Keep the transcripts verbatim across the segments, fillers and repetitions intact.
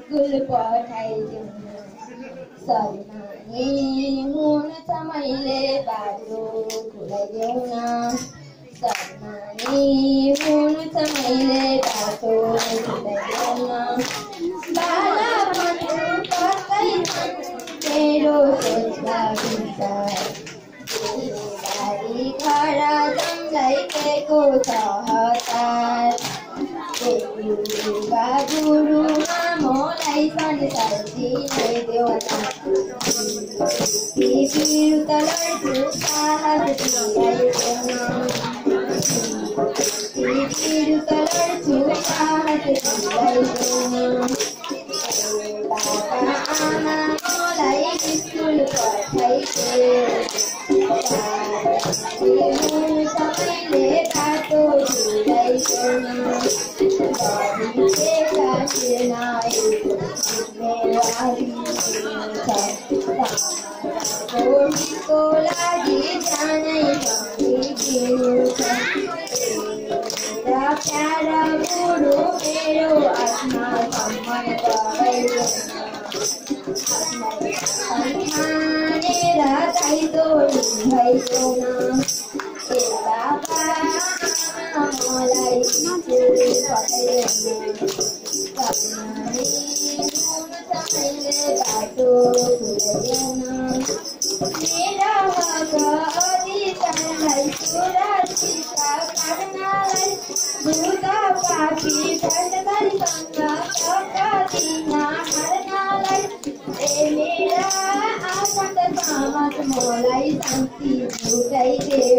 school पठाइदेऊ सरनानी हुन छ मैले बाटो खुलाइदेऊ न सरनानी हुन छ मैले बाटो खुलाइदेऊ न बालापनको कतै मेरो सोचमा विचार बारी खरा जमलाई केको छ हतार गुरुमा मलाई संसार चिनाइदेऊ न विरुद्ध लड्छु साहस दिलाइदेऊ न विरुद्ध लड्छु साहस दिलाइदेऊ न बाबा आमा मलाई स्कुल पठाइदेऊ सबैले बाटो ढुलाइदेऊ न को लागि जानै भनिदिनु छ मेरा प्यारा बुढो मेरो आत्मा सम्मान गराइदेऊ मानेर दाइजो निभाइदेऊ न ए बाबा मलाई स्कुल पठाइदेऊ सबैले बाटो खुलाइदेऊ न मेरा हक अधिकारलाई सुरक्षित गर्नलाई भूत पापी भ्रष्टाचारीसँग टक्कर हार्नलाई ए मेरा आफन्त समाज मलाई शान्ति बुझाइदेऊ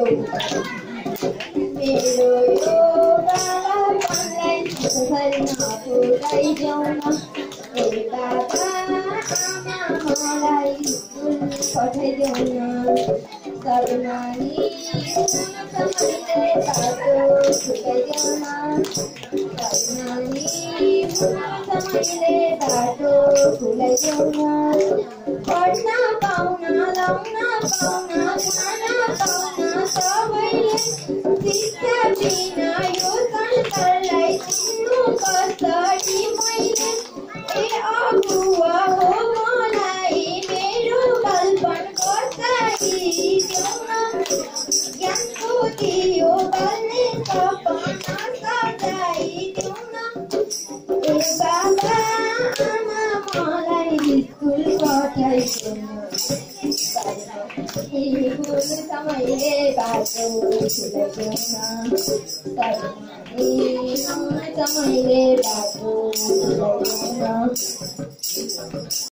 मेरो यो बालापनलाई त्यसरी नपुर्याइदेऊ न ए बाबा आमा मलाई स्कुल पठाइदेऊ न सरनानी हुन छ मैले बाटो खुलाइदेऊ न सरनानी हुन छ मैले बाटो खुलाइदेऊ न पढ्न पाउन लाउन पाउन खान पाउन सबैले शिक्षा दिन यो संसारलाई चिन्नु कसरी मैले ए अगुवा हो मलाई मेरो बालपन कसरी देऊ न ज्ञानको दियो बल्ने सपना सजाइदेऊ न ए बाबा आमा मलाई स्कुल पठाइदेऊ न सबैले बाटो खुलाइदेऊ न सरनानी हुन छ मैले बाटो खुलाइदेऊ न